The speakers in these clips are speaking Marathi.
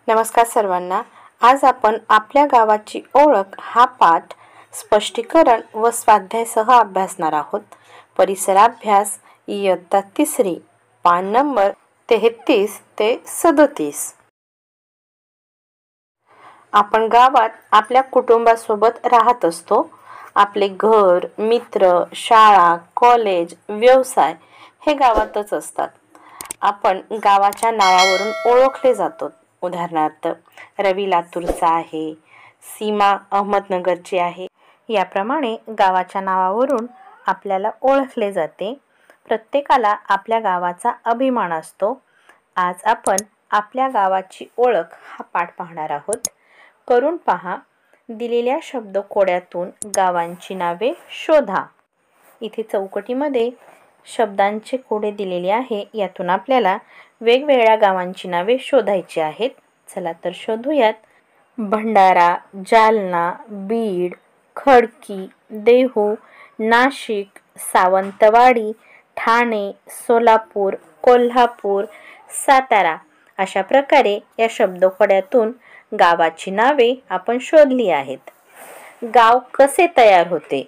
नमस्कार सर्वांना. आज आपण आपल्या गावाची ओळख हा पाठ स्पष्टीकरण व स्वाध्यायासह अभ्यासणार आहोत. परिसराभ्यास इयत्ता 3री, पान नंबर 33 ते 37. आपण गावात आपल्या कुटुंबासोबत राहत असतो. आपले घर, मित्र, शाळा, कॉलेज, व्यवसाय हे गावातच असतात. आपण गावाच्या नावावरून ओळखले जातो. उदाहरणार्थ, रवी लातूरचा आहे, सीमा अहमदनगरची आहे. याप्रमाणे गावाच्या नावावरून आपल्याला ओळखले जाते. प्रत्येकाला आपल्या गावाचा अभिमान असतो. आज आपण आपल्या गावाची ओळख हा पाठ पाहणार आहोत. करून पहा. दिलेल्या शब्दकोड्यातून गावांची नावे शोधा. इथे चौकटीमध्ये शब्दांचे कोडे दिलेले आहे. यातून आपल्याला वेगवेगळ्या गावांची नावे शोधायची आहेत. चला तर शोधूयात. भंडारा, जालना, बीड, खडकी, देहू, नाशिक, सावंतवाडी, ठाणे, सोलापूर, कोल्हापूर, सातारा अशा प्रकारे या शब्दकोड्यातून गावाची नावे आपण शोधली आहेत. गाव कसे तयार होते?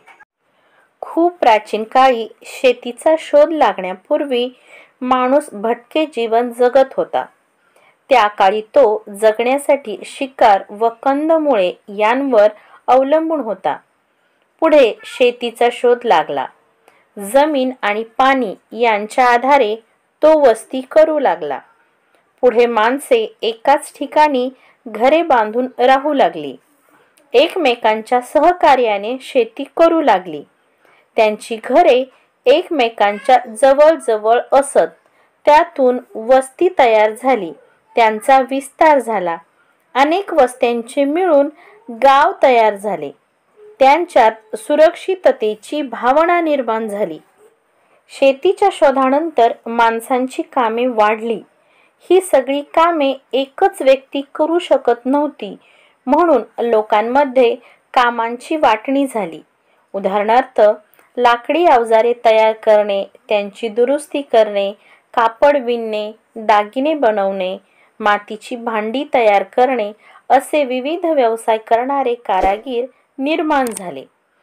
खूप प्राचीन काळी शेतीचा शोध लागण्यापूर्वी माणूस भटके जीवन जगत होता. त्या काळी तो जगण्यासाठी शिकार व कंदमुळे यांवर अवलंबून होता. पुढे शेतीचा शोध लागला. जमीन आणि पाणी यांच्या आधारे तो वस्ती करू लागला. पुढे माणसे एकाच ठिकाणी घरे बांधून राहू लागली. एकमेकांच्या सहकार्याने शेती करू लागली. त्यांची घरे एकमेकांच्या जवळ असत. त्यातून वस्ती तयार झाली. त्यांचा विस्तार झाला. अनेक वस्त्यांचे मिळून गाव तयार झाले. त्यांच्यात सुरक्षिततेची भावना निर्माण झाली. शेतीच्या शोधानंतर माणसांची कामे वाढली. ही सगळी कामे एकच व्यक्ती करू शकत नव्हती, म्हणून लोकांमध्ये कामांची वाटणी झाली. उदाहरणार्थ, लाकडी अवजारे तयार करणे, त्यांची दुरुस्ती करणे, कापड विणणे, दागिने बनवणे, मातीची भांडी तयार करणे असे विविध व्यवसाय करणारे कारागीर निर्माण झाले.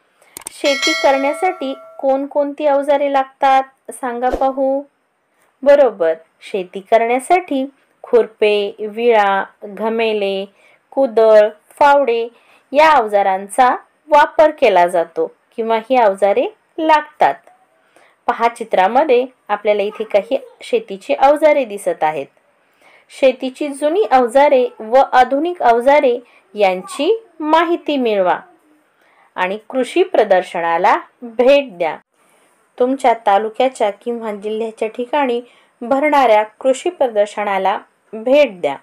शेती करण्यासाठी कोणकोणती अवजारे लागतात सांगा पाहू? बरोबर, शेती करण्यासाठी खुरपे, विळा, घमेले, कुदळ, फावडे या अवजारांचा वापर केला जातो किंवा ही अवजारे लागतात. पहा, चित्रामध्ये आपल्याला इथे काही शेतीची अवजारे दिसत आहेत. शेतीची जुनी अवजारे व आधुनिक अवजारे यांची माहिती मिळवा आणि कृषी प्रदर्शनाला भेट द्या. तुमच्या तालुक्याच्या किंवा जिल्ह्याच्या ठिकाणी भरणाऱ्या कृषी प्रदर्शनाला भेट द्या.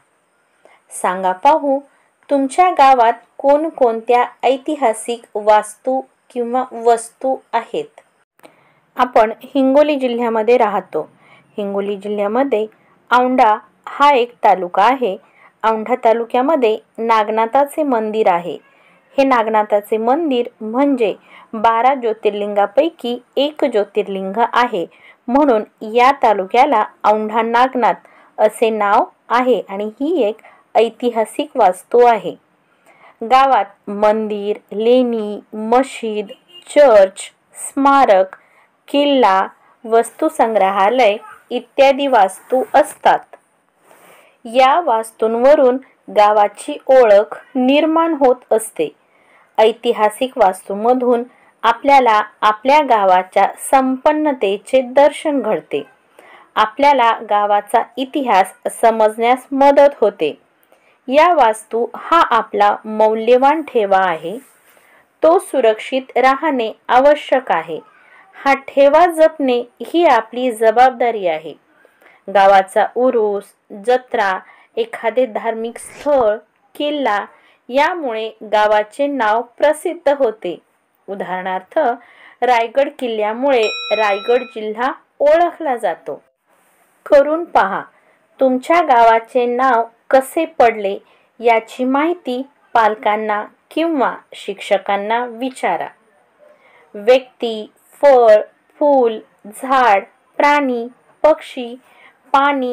सांगा पाहू, तुमच्या गावात कोणकोणत्या ऐतिहासिक वास्तू किंवा वस्तू आहेत? आपण हिंगोली जिल्ह्यामध्ये राहतो. हिंगोली जिल्ह्यामध्ये औंढा हा एक तालुका आहे. औंढा तालुक्यामध्ये नागनाथाचे मंदिर आहे. हे नागनाथाचे मंदिर म्हणजे 12 ज्योतिर्लिंगापैकी एक ज्योतिर्लिंग आहे. म्हणून या तालुक्याला औंढा नागनाथ असे नाव आहे आणि ही एक ऐतिहासिक वास्तू आहे. गावात मंदिर, लेणी, मशीद, चर्च, स्मारक, किल्ला, वस्तुसंग्रहालय इत्यादी वास्तू असतात. या वास्तूंवरून गावाची ओळख निर्माण होत असते. ऐतिहासिक वास्तूंमधून आपल्याला आपल्या गावाच्या संपन्नतेचे दर्शन घडते. आपल्याला गावाचा इतिहास समजण्यास मदत होते. या वास्तू हा आपला मौल्यवान ठेवा आहे. तो सुरक्षित राहणे आवश्यक आहे. हा ठेवा जपणे ही आपली जबाबदारी आहे. गावाचा उरूस, जत्रा, एखादे धार्मिक स्थळ, किल्ला यामुळे गावाचे नाव प्रसिद्ध होते. उदाहरणार्थ, रायगड किल्ल्यामुळे रायगड जिल्हा ओळखला जातो. करून पहा. तुमच्या गावाचे नाव कसे पडले याची माहिती पालकांना किंवा शिक्षकांना विचारा. व्यक्ती, फळ, फूल, झाड, प्राणी, पक्षी, पाणी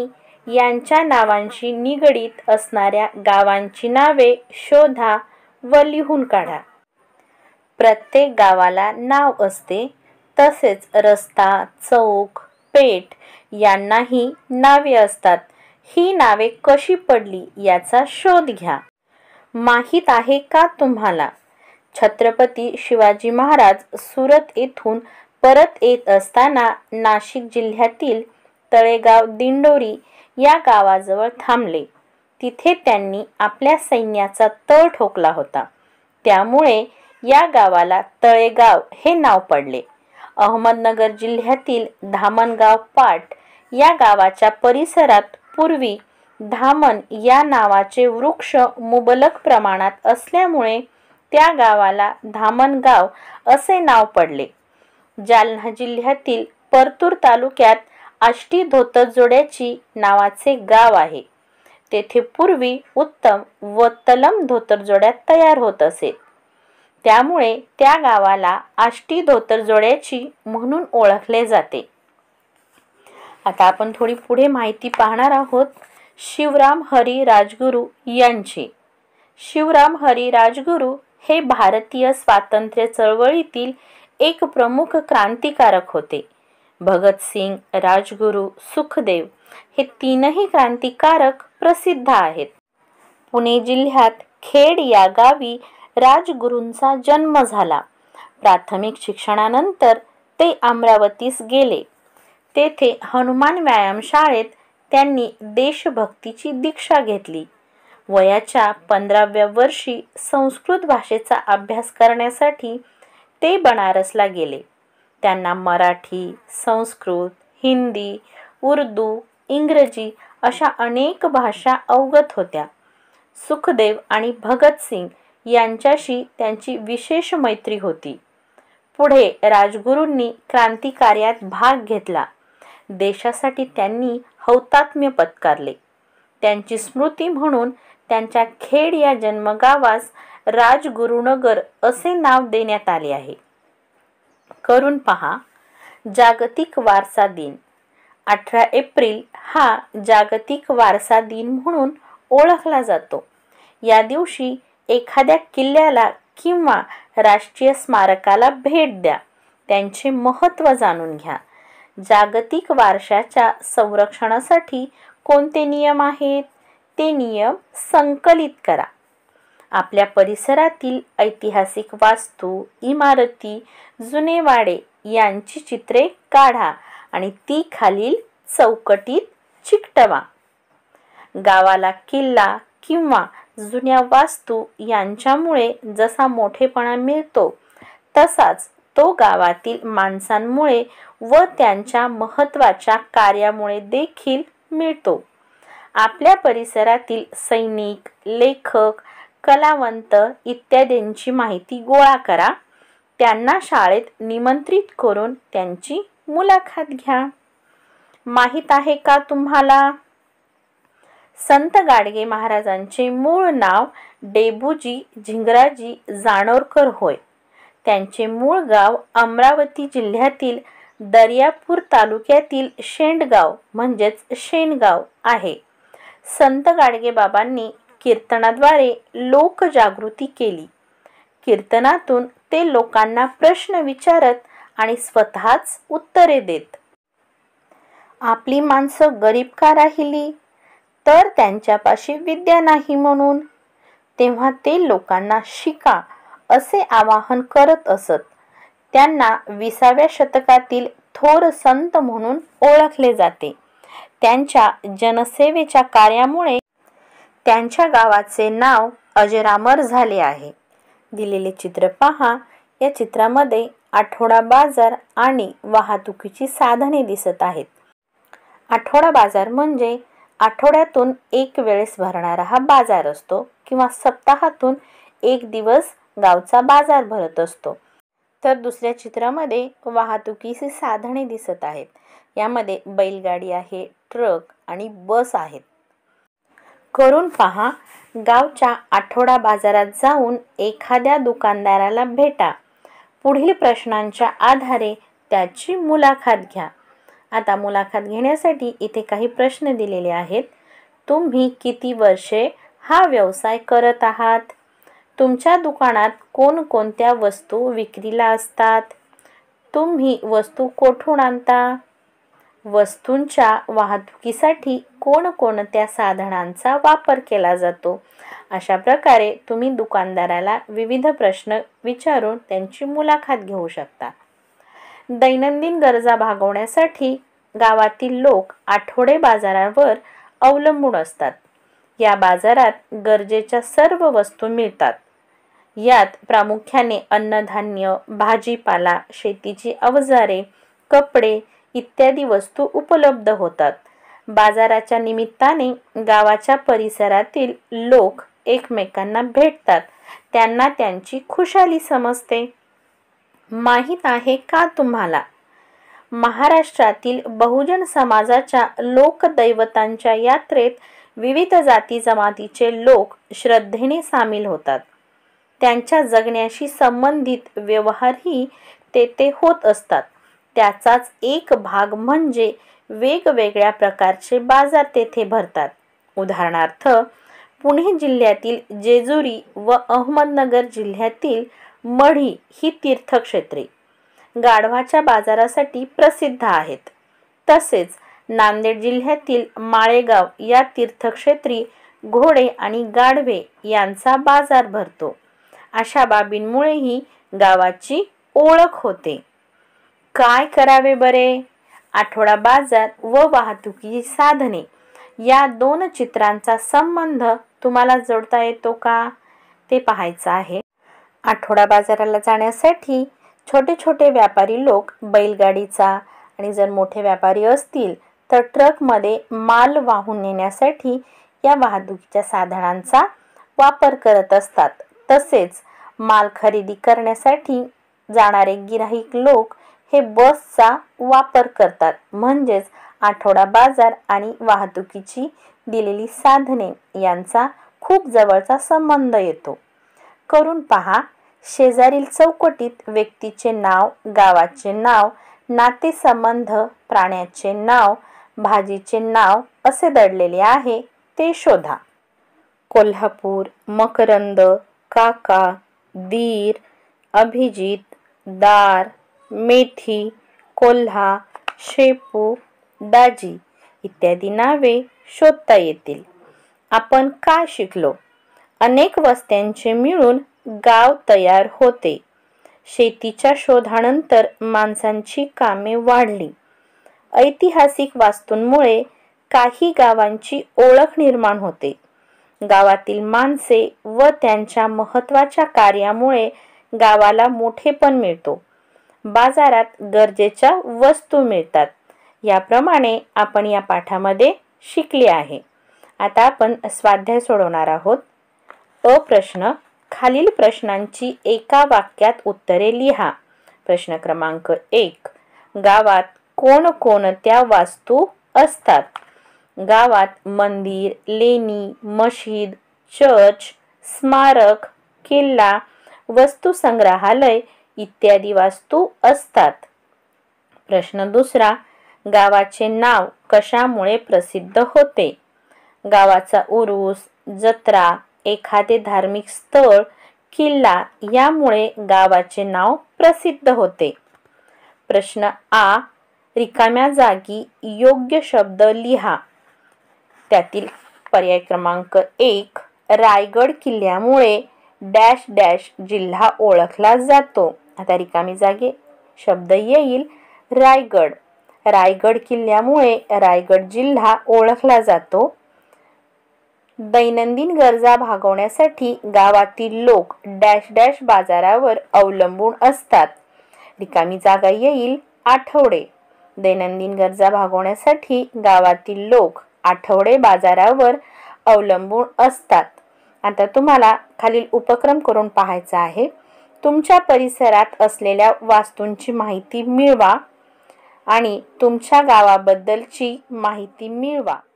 यांच्या नावांशी निगडीत असणाऱ्या गावांची नावे शोधा व लिहून काढा. प्रत्येक गावाला नाव असते. तसेच रस्ता, चौक, पेठ यांनाही नावे असतात. ही नावे कशी पडली याचा शोध घ्या. माहीत आहे का तुम्हाला? छत्रपती शिवाजी महाराज सुरत येथून परत येत असताना नाशिक जिल्ह्यातील तळेगाव दिंडोरी या गावाजवळ थांबले. तिथे त्यांनी आपल्या सैन्याचा तळ ठोकला होता. त्यामुळे या गावाला तळेगाव हे नाव पडले. अहमदनगर जिल्ह्यातील धामणगाव पाट या गावाच्या परिसरात पूर्वी धामण या नावाचे वृक्ष मुबलक प्रमाणात असल्यामुळे त्या गावाला धामणगाव असे नाव पडले. जालना जिल्ह्यातील परतूर तालुक्यात आष्टी धोतरजोड्याची नावाचे गाव आहे. तेथे पूर्वी उत्तम व तलम धोतरजोड्या तयार होत असे. त्यामुळे त्या गावाला आष्टी धोतरजोड्याची म्हणून ओळखले जाते. आता आपण थोडी पुढे माहिती पाहणार आहोत शिवराम हरी राजगुरू यांची. शिवराम हरी राजगुरू हे भारतीय स्वातंत्र्य चळवळीतील एक प्रमुख क्रांतिकारक होते. भगतसिंग, राजगुरू, सुखदेव हे तीनही क्रांतिकारक प्रसिद्ध आहेत. पुणे जिल्ह्यात खेड या गावी राजगुरूंचा जन्म झाला. प्राथमिक शिक्षणानंतर ते अमरावतीस गेले. तेथे हनुमान व्यायाम शाळेत त्यांनी देशभक्तीची दीक्षा घेतली. वयाच्या 15व्या वर्षी संस्कृत भाषेचा अभ्यास करण्यासाठी ते बनारसला गेले. त्यांना मराठी, संस्कृत, हिंदी, उर्दू, इंग्रजी अशा अनेक भाषा अवगत होत्या. सुखदेव आणि भगतसिंग यांच्याशी त्यांची विशेष मैत्री होती. पुढे राजगुरूंनी क्रांतिकार्यात भाग घेतला. देशासाठी त्यांनी हौतात्म्य पत्करले. त्यांची स्मृती म्हणून त्यांच्या खेड या जन्मगावास राजगुरुनगर असे नाव देण्यात आले आहे. करून पहा. जागतिक वारसा दिन 18 एप्रिल हा जागतिक वारसा दिन म्हणून ओळखला जातो. या दिवशी एखाद्या किल्ल्याला किंवा राष्ट्रीय स्मारकाला भेट द्या. त्यांचे महत्त्व जाणून घ्या. जागतिक वारशाच्या संरक्षणासाठी कोणते नियम आहेत ते नियम संकलित करा. आपल्या परिसरातील ऐतिहासिक वास्तू, इमारती, जुने वाडे यांची चित्रे काढा आणि ती खालील चौकटीत चिकटवा. गावाला किल्ला किंवा जुन्या वास्तू यांच्यामुळे जसा मोठेपणा मिळतो तसाच तो गावातील माणसांमुळे व त्यांच्या महत्त्वाच्या कार्यामुळे देखील मिळतो. आपल्या परिसरातील सैनिक, लेखक, कलावंत इत्यादींची माहिती गोळा करा. त्यांना शाळेत निमंत्रित करून त्यांची मुलाखत घ्या. माहीत आहे का तुम्हाला? संत गाडगे महाराजांचे मूळ नाव डेबूजी झिंगराजी जानोरकर होय. त्यांचे मूळ गाव अमरावती जिल्ह्यातील दर्यापूर तालुक्यातील शेंडगाव म्हणजेच शेणगाव आहे. संत गाडगे बाबांनी कीर्तनाद्वारे लोकजागृती केली. कीर्तनातून ते लोकांना प्रश्न विचारत आणि स्वतःच उत्तरे देत. आपली माणसं गरीब का राहिली? तर त्यांच्यापाशी विद्या नाही म्हणून. तेव्हा ते लोकांना शिका असे आवाहन करत असत. त्यांना 20व्या शतकातील थोर संत म्हणून ओळखले जाते. त्यांच्या जनसेवेच्या कार्यामुळे त्यांच्या गावाचे नाव अजरामर झाले आहे. दिलेले चित्र पहा. या चित्रामध्ये आठवडा बाजार आणि वाहतुकीची साधने दिसत आहेत. आठवडा बाजार म्हणजे आठवड्यातून एक वेळेस भरणारा हा बाजार असतो किंवा सप्ताहातून एक दिवस गावचा बाजार भरत असतो. तर दुसऱ्या चित्रामध्ये वाहतुकीची साधने दिसत आहेत. यामध्ये बैलगाडी आहे, ट्रक आणि बस आहेत. करून पहा. गावच्या आठवडा बाजारात जाऊन एखाद्या दुकानदाराला भेटा. पुढील प्रश्नांच्या आधारे त्याची मुलाखत घ्या. आता मुलाखत घेण्यासाठी इथे काही प्रश्न दिलेले आहेत. तुम्ही किती वर्षे हा व्यवसाय करत आहात? तुमच्या दुकानात कोणकोणत्या वस्तू विक्रीला असतात? तुम्ही वस्तू कोठून आणता? वस्तूंच्या वाहतुकीसाठी कोणकोणत्या साधनांचा वापर केला जातो? अशा प्रकारे तुम्ही दुकानदाराला विविध प्रश्न विचारून त्यांची मुलाखत घेऊ शकता. दैनंदिन गरजा भागवण्यासाठी गावातील लोक आठवडे बाजारावर अवलंबून असतात. या बाजारात गरजेच्या सर्व वस्तू मिळतात. यात प्रामुख्याने अन्नधान्य, भाजीपाला, शेतीची अवजारे, कपडे इत्यादी वस्तू उपलब्ध होतात. बाजाराच्या निमित्ताने गावाच्या परिसरातील लोक एकमेकांना भेटतात. त्यांना त्यांची खुशाली समजते. माहीत आहे का तुम्हाला, महाराष्ट्रातील बहुजन समाजाच्या लोकदैवतांच्या यात्रेत विविध जाती जमातीचे लोक श्रद्धेने सामील होतात. त्यांच्या जगण्याशी संबंधित व्यवहारही तेथे होत असतात. त्याचाच एक भाग म्हणजे वेगवेगळ्या प्रकारचे बाजार तेथे भरतात. उदाहरणार्थ, पुणे जिल्ह्यातील जेजुरी व अहमदनगर जिल्ह्यातील मढी ही तीर्थक्षेत्रे गाढवाच्या बाजारासाठी प्रसिद्ध आहेत. तसेच नांदेड जिल्ह्यातील माळेगाव या तीर्थक्षेत्री घोडे आणि गाढवे यांचा बाजार भरतो. अशा बाबींमुळेही गावाची ओळख होते. काय करावे बरे? आठवडा बाजार व वाहतुकीची साधने या दोन चित्रांचा संबंध तुम्हाला जोडता येतो का, ते पाहायचं आहे. आठवडा बाजाराला जाण्यासाठी छोटे छोटे व्यापारी लोक बैलगाडीचा आणि जर मोठे व्यापारी असतील तर ट्रकमध्ये माल वाहून नेण्यासाठी या वाहतुकीच्या साधनांचा वापर करत असतात. तसेच माल खरेदी करण्यासाठी जाणारे गिऱ्हाईक लोक हे बसचा वापर करतात. म्हणजेच आठवडा बाजार आणि वाहतुकीची दिलेली साधने यांचा खूप जवळचा संबंध येतो. करून पहा. शेजारील चौकटीत व्यक्तीचे नाव, गावाचे नाव, नातेसंबंध, प्राण्याचे नाव, भाजीचे नाव असे दडलेले आहे ते शोधा. कोल्हापूर, मकरंद, काका, दीर, अभिजित, दार, मेथी, कोल्हा, शेपू, दाजी इत्यादी नावे शोधता येतील. आपण काय शिकलो? अनेक वस्त्यांचे मिळून गाव तयार होते. शेतीच्या शोधानंतर माणसांची कामे वाढली. ऐतिहासिक वास्तूंमुळे काही गावांची ओळख निर्माण होते. गावातील माणसे व त्यांच्या महत्त्वाच्या कार्यामुळे गावाला मोठेपण मिळतो. बाजारात गरजेच्या वस्तू मिळतात. याप्रमाणे आपण या पाठामध्ये शिकले आहे. आता आपण स्वाध्याय सोडवणार आहोत. अ प्रश्न, खालील प्रश्नांची एका वाक्यात उत्तरे लिहा. प्रश्न क्रमांक 1, गावात कोणकोणत्या वास्तू असतात? गावात मंदिर, लेणी, मशीद, चर्च, स्मारक, किल्ला, वस्तुसंग्रहालय इत्यादी वास्तू असतात. प्रश्न दुसरा, गावाचे नाव कशामुळे प्रसिद्ध होते? गावाचा उरूस, जत्रा, एखादे धार्मिक स्थळ, किल्ला यामुळे गावाचे नाव प्रसिद्ध होते. प्रश्न आ, रिकाम्या जागी योग्य शब्द लिहा. त्यातील पर्याय क्रमांक 1, रायगड किल्ल्यामुळे डॅश डॅश जिल्हा ओळखला जातो. आता रिकामी जागी शब्द येईल रायगड. रायगड किल्ल्यामुळे रायगड जिल्हा ओळखला जातो. दैनंदिन गरजा भागवण्यासाठी गावातील लोक डॅश डॅश बाजारावर अवलंबून असतात. रिकामी जागा येईल आठवडे. दैनंदिन गरजा भागवण्यासाठी गावातील लोक आठवडे बाजारावर अवलंबून असतात. आता तुम्हाला खालील उपक्रम करून पाहायचा आहे. तुमच्या परिसरात असलेल्या वास्तूंची माहिती मिळवा आणि तुमच्या गावाबद्दलची माहिती मिळवा.